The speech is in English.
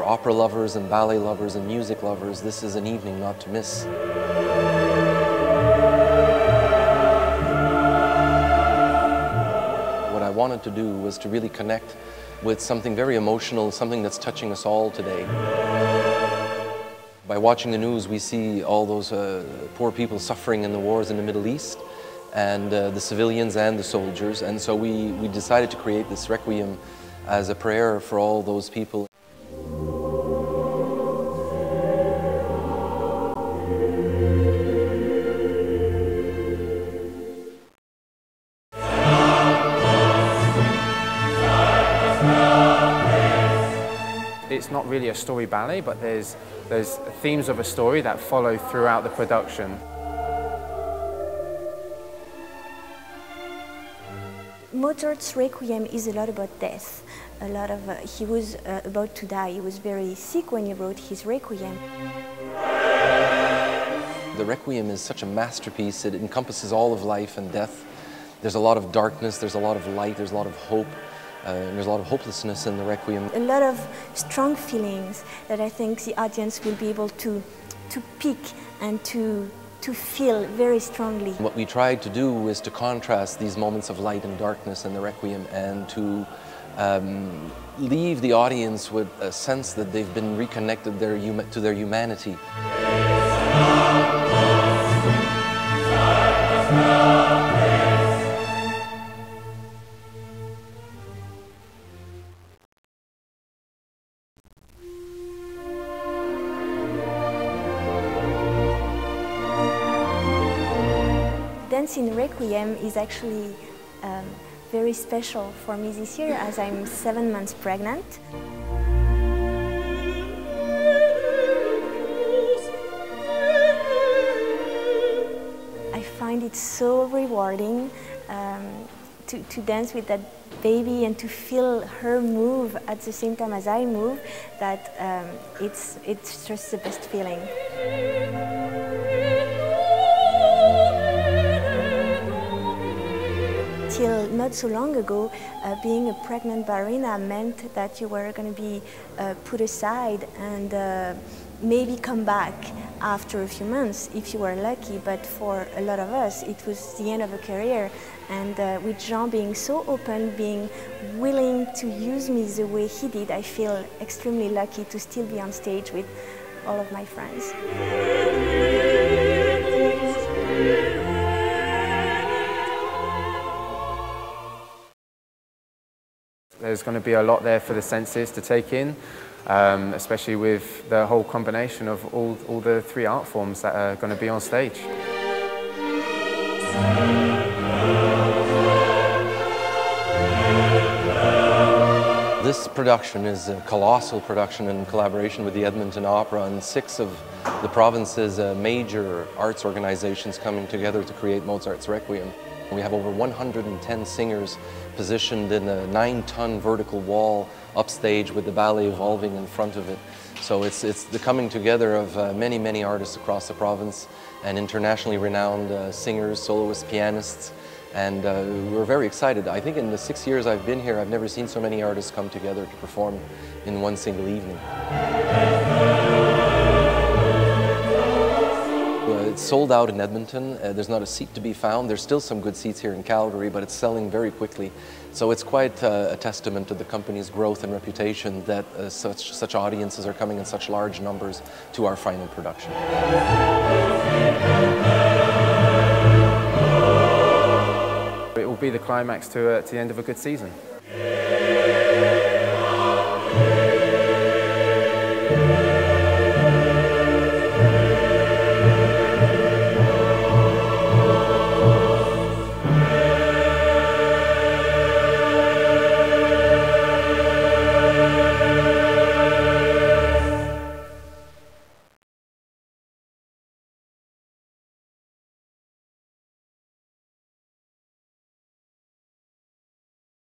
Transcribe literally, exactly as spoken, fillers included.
opera lovers and ballet lovers and music lovers, this is an evening not to miss. What I wanted to do was to really connect with something very emotional, something that's touching us all today. By watching the news, we see all those uh, poor people suffering in the wars in the Middle East, and uh, the civilians and the soldiers, and so we, we decided to create this requiem as a prayer for all those people. It's not really a story ballet, but there's, there's themes of a story that follow throughout the production. Mozart's Requiem is a lot about death. A lot of, uh, he was uh, about to die. He was very sick when he wrote his Requiem. The Requiem is such a masterpiece. It encompasses all of life and death. There's a lot of darkness, there's a lot of light, there's a lot of hope, uh, and there's a lot of hopelessness in the Requiem. A lot of strong feelings that I think the audience will be able to, to pick and to to feel very strongly. What we tried to do is to contrast these moments of light and darkness in the Requiem, and to um, leave the audience with a sense that they've been reconnected their, to their humanity. Dancing Requiem is actually um, very special for me this year, as I'm seven months pregnant. I find it so rewarding um, to, to dance with that baby and to feel her move at the same time as I move, that um, it's, it's just the best feeling. Till not so long ago, uh, being a pregnant ballerina meant that you were going to be uh, put aside and uh, maybe come back after a few months if you were lucky, but for a lot of us it was the end of a career. And uh, with Jean being so open, being willing to use me the way he did, I feel extremely lucky to still be on stage with all of my friends. There's going to be a lot there for the senses to take in, um, especially with the whole combination of all, all the three art forms that are going to be on stage. This production is a colossal production in collaboration with the Edmonton Opera and six of the province's uh, major arts organizations coming together to create Mozart's Requiem. We have over one hundred ten singers positioned in a nine-ton vertical wall upstage with the ballet evolving in front of it. So it's, it's the coming together of uh, many, many artists across the province and internationally renowned uh, singers, soloists, pianists, and uh, we're very excited. I think in the six years I've been here, I've never seen so many artists come together to perform in one single evening. It's sold out in Edmonton. Uh, there's not a seat to be found. There's still some good seats here in Calgary, but it's selling very quickly. So it's quite uh, a testament to the company's growth and reputation that uh, such, such audiences are coming in such large numbers to our final production. It will be the climax to, uh, to the end of a good season.